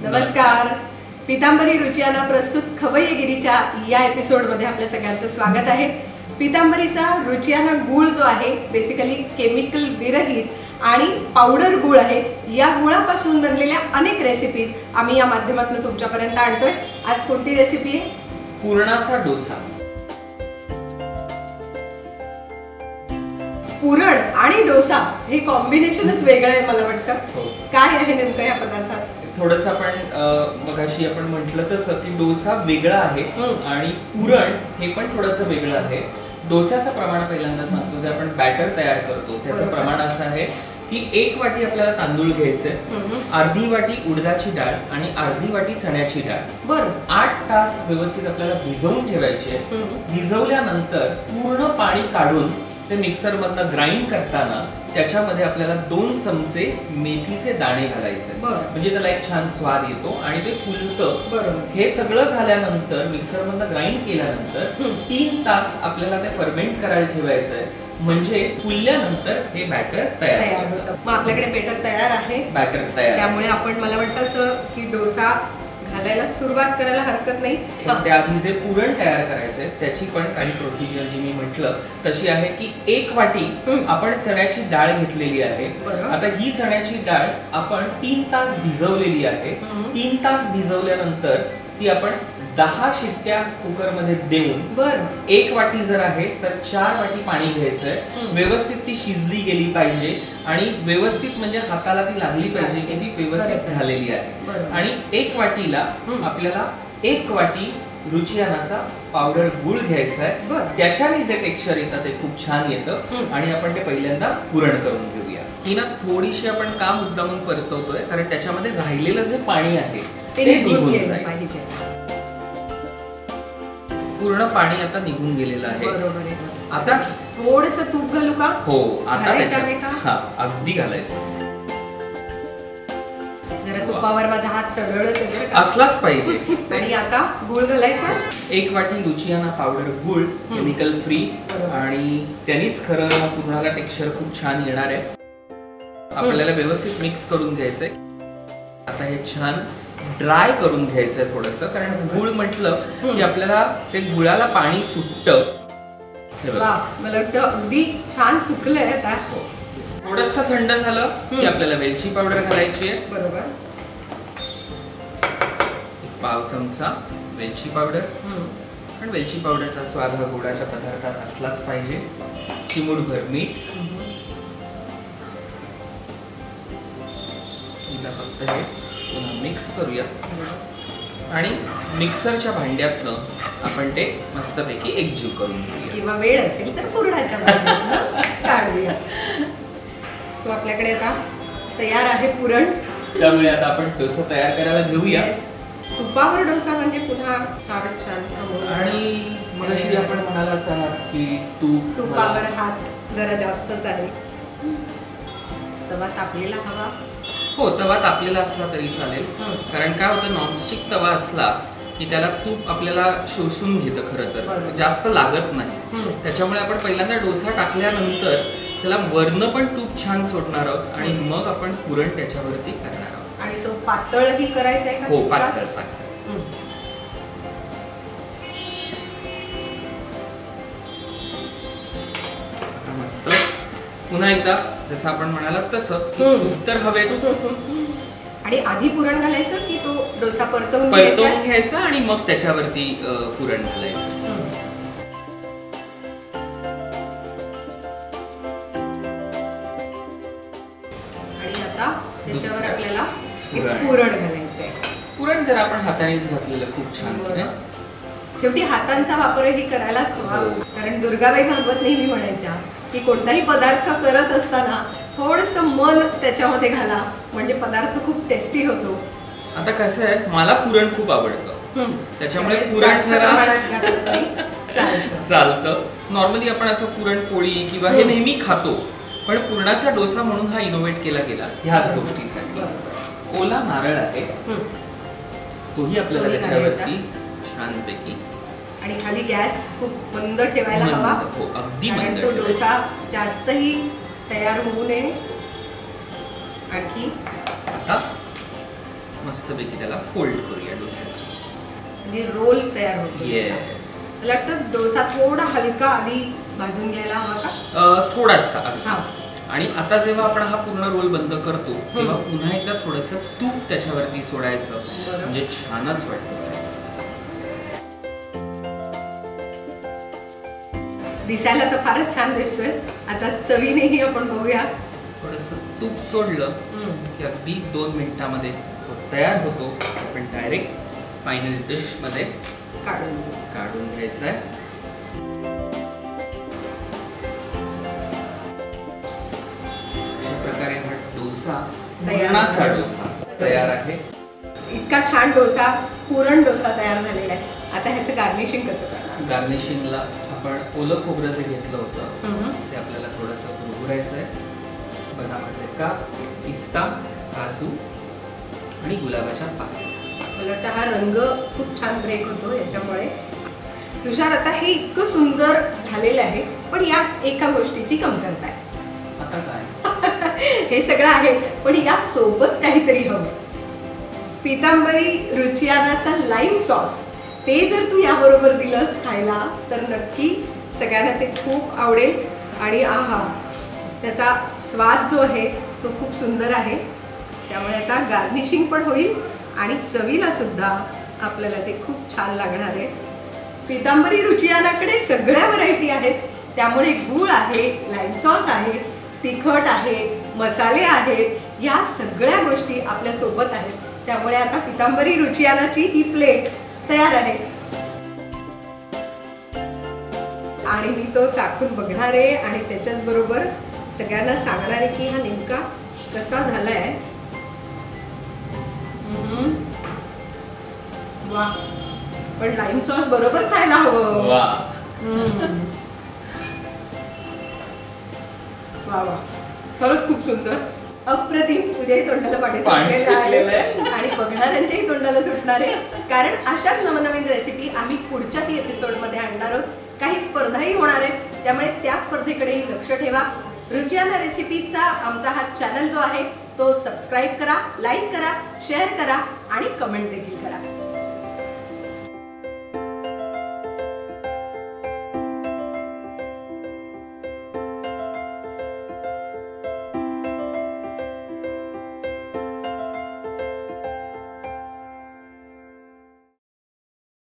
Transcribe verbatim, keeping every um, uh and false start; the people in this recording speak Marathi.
नमस्कार. पितांबरी रुचियाना प्रस्तुत खवय्यगिरीच्या या एपिसोडमध्ये आपल्या सगळ्यांचं स्वागत आहे. पितांबरीचा रुचियाना गूळ जो आहे बेसिकली केमिकल विरहित आणि पावडर गूळ आहे. या गुळापासून बनलेल्या अनेक रेसिपीज आम्ही या माध्यमातून तुमच्यापर्यंत आणतोय. आज कोणती रेसिपी आहे? पुरणाचा डोसा. पुरण आणि डोसा हे कॉम्बिनेशनच वेगळं आहे मला वाटतं. काय आहे नेमकं या पदार्थात? थोडंसं आपण मगाशी आपण म्हटलं तसं की डोसा वेगळा आहे आणि पुरण हे पण थोडंसं वेगळं आहे. डोस्याचं प्रमाण पहिल्यांदा सांगतो. जे आपण बॅटर तयार करतो त्याचं प्रमाण असं आहे की एक वाटी आपल्याला तांदूळ घ्यायचे, अर्धी वाटी उडदाची डाळ आणि अर्धी वाटी चण्याची डाळ. बरं. आठ तास व्यवस्थित आपल्याला भिजवून ठेवायचे. भिजवल्यानंतर पूर्ण पाणी काढून ते मिक्सर मधनं ग्राइंड करताना त्याच्यामध्ये आपल्याला दोन चमचे मेथीचे दाणे घालायचे. म्हणजे त्याला एक छान स्वाद येतो आणि ते फुलतं. हे सगळं झाल्यानंतर मिक्सर मधनं ग्राइंड केल्यानंतर तीन तास आपल्याला ते फर्मेंट करायला ठेवायचंय. म्हणजे फुलल्यानंतर हे बॅटर तयार होतं. मग आपल्याकडे बॅटर तयार आहे. बॅटर तयार. त्यामुळे आपण मला वाटतं असं की डोसा घालायला सुरुवात करायला हरकत नाही. त्याआधी जे पुरण तयार करायचंय त्याची पण काही प्रोसिजर जी मी म्हटलं तशी आहे की एक वाटी आपण चण्याची डाळ घेतलेली आहे. आता ही चण्याची डाळ आपण तीन तास भिजवलेली आहे. तीन तास भिजवल्यानंतर ती आपण दहा शिट्ट्या कुकर मध्ये देऊन एक वाटी जर आहे तर चार वाटी पाणी घ्यायचंय. व्यवस्थित ती शिजली गेली पाहिजे आणि व्यवस्थित म्हणजे हाताला ती लागली पाहिजे की ती व्यवस्थित झालेली आहे. आणि एक वाटीला आपल्याला एक वाटी रुचियानाचा पावडर गुळ घ्यायचा आहे. त्याच्याने जे टेक्स्चर येतं ते खूप छान येतं. आणि आपण ते पहिल्यांदा पुरण करून घेऊया. ही ना थोडीशी आपण का मुद्दामून परतवतोय कारण त्याच्यामध्ये राहिलेलं जे पाणी आहे ते निघून जाईल. पूर्ण पाणी आता निघून गेलेलं आहे. आता थोडंसं तूप घालू का? हो, आता हा अगदी घालायचं. जरा तुपावर माझा हात चढवळत असलाच पाहिजे. आणि आता गुळ घालायचा. एक वाटी रुचियाना पावडर गुळ, केमिकल फ्री, आणि त्यांनीच खरं पुरणाला टेक्स्चर खूप छान येणार आहे. आपल्याला व्यवस्थित मिक्स करून घ्यायचंय. आता हे छान ड्राय करून घ्यायचंय थोडंसं कारण गुळ म्हटलं की आपल्याला ते गुळाला पाणी सुटतं. मला वाटतं अगदी छान सुकलंय. आता थोडंसं थंड झालं की आपल्याला वेलची पावडर घालायची आहे. बरोबर. पाव चमचा वेलची पावडर. पण वेलची पावडरचा स्वाद हा गुळाच्या पदार्थात असलाच पाहिजे. चिमूटभर मीठ. फक्त हे पुन्हा मिक्स करूया आणि मिक्सरच्या भांड्यातनं आपण ते मस्तपैकी एकजीव करून घेऊया. किंवा वेळ असेल तर पुरणाच्या भांड्यातनं काढूया. सो आपल्याकडे आता तयार आहे पुरण. त्यामुळे आता आपण डोसा तयार करायला घेऊया. तुपावर डोसा म्हणजे पुन्हा फारच छान. आणि मगाशी आपण म्हणालाच आहात की तूप तुपावर हात जरा जास्तच आहे. तवा तापलेला हवा. हो, तवा तापलेला असला तरी चालेल. कारण काय होतं, नॉनस्टिक तवा असला की त्याला तूप आपल्याला शोषून घेतं. खरं तर जास्त लागत नाही. त्याच्यामुळे आपण पहिल्यांदा डोसा टाकल्यानंतर त्याला वरनं पण तूप छान सोडणार आहोत आणि मग आपण पुरण त्याच्यावरती करणार आहोत. आणि तो पातळही करायचा आहे का? हो, पातळ पातळ. मस्त. पुन्हा एकदा जसं आपण म्हणालात तसं तूप तर हवेच. आणि आधी पुरण घालायचं की तो डोसा परतवून परतवून घ्यायचा आणि मग त्याच्यावरती पुरण घालायचं. आणि आता त्याच्यावर आपल्याला पुरण घालायचंय. पुरण जर आपण हातानेच घातलेलं खूप छान होतं. शेवटी हातांचा वापरही करायलाच हवा. कारण दुर्गाबाई भागवत नेहमी म्हणायच्या की कोणताही पदार्थ करत असताना थोडंसं मन त्याच्यामध्ये घाला म्हणजे पदार्थ खूप टेस्टी होतो. आता कसं आहे, मला पुरण खूप आवडतं. त्याच्यामुळे पुरण चालतं. नॉर्मली आपण असं पुरणपोळी किंवा हे नेहमी खातो. पण पुरणाचा डोसा म्हणून हा इनोव्हेट केला गेला ह्याच गोष्टीसाठी. ओला नारळ आहे तोही आपल्याला त्याच्यावरती छानपैकी. आणि खाली गॅस खूप मंद ठेवायला हवा. हो, अगदी मंद. कारण तो डोसा जास्तही तयार होऊ नये. आणखी आता मस्तपैकी त्याला फोल्ड करूया डोस्याला, म्हणजे रोल तयार होतो. येस. मला वाटतं डोसा थोडा हलका आधी भाजून घ्यायला हवा का? थोडासा. हा. आणि आता जेव्हा आपण हा पूर्ण रोल बंद करतो तेव्हा पुन्हा एकदा थोडंसं तूप त्याच्यावरती सोडायचं, म्हणजे छानच वाटतं. दिसायला तर फारच छान दिसतोय. आता चवीनेही आपण बघूया. थोडंसं तूप सोडलं की अगदी दोन मिनिटामध्ये तो तयार होतो. आपण डायरेक्ट फायनल डिश मध्ये काढून काढून घ्यायचा आहे. अशा प्रकारे हा डोसा, पुरणाचा डोसा तयार आहे. इतका छान डोसा, पुरण डोसा तयार झालेला आहे. आता ह्याचं गार्निशिंग कसं करणार? गार्निशिंगला आपण ओलं खोबरं जे घेतलं होतं ते आपल्याला थोडंसं कुरकुरायचं आहे. बदामाचे काप, पिस्ता, काजू आणि गुलाबाच्या पाकळ्या. मला वाटतं हा रंग खूप छान ब्रेक होतो याच्यामुळे. तुषार, आता हे इतकं सुंदर झालेलं आहे, पण यात एका गोष्टीची कमतरता आहे. आता काय? हे सगळं आहे, पण या सोबत काहीतरी हवं. पितांबरी रुचियानाचा लाईम सॉस, ते जर तू याबरोबर दिलंस खायला तर नक्की सगळ्यांना ते खूप आवडेल. आणि आहा, त्याचा स्वाद जो आहे तो खूप सुंदर आहे. त्यामुळे आता गार्निशिंग पण होईल आणि चवीला सुद्धा आपल्याला ते खूप छान लागणार आहे. पितांबरी रुचियानाकडे सगळ्या व्हरायटी आहेत. त्यामुळे गूळ आहे, लाईम सॉस आहे, तिखट आहे, मसाले आहेत, या सगळ्या गोष्टी आपल्या सोबत आहेत. त्यामुळे आता पितांबरी रुचियानाची ही प्लेट तयार आहे आणि मी तो चाखून बघणार आहे आणि त्याच्याच बरोबर सगळ्यांना सांगणार आहे की हा नेमका कसा झालाय. वा, पण लाईम सॉस बरोबर खायला हवं. वा वा वा, खरंच खूप सुंदर, अप्रतिम. तुझ्याही तोंडाला पाणी सुटलेलं आहे आणि बघणाऱ्यांच्याही तोंडाला सुटणार आहे. कारण अशाच नवनवीन रेसिपी आम्ही पुढच्याही एपिसोडमध्ये आणणार आहोत. काही स्पर्धाही होणार आहेत, त्यामुळे त्या स्पर्धेकडेही लक्ष ठेवा. रुचियाना रेसिपीचा आमचा हा चॅनल जो आहे तो सबस्क्राईब करा, लाईक करा, शेअर करा आणि कमेंट देखील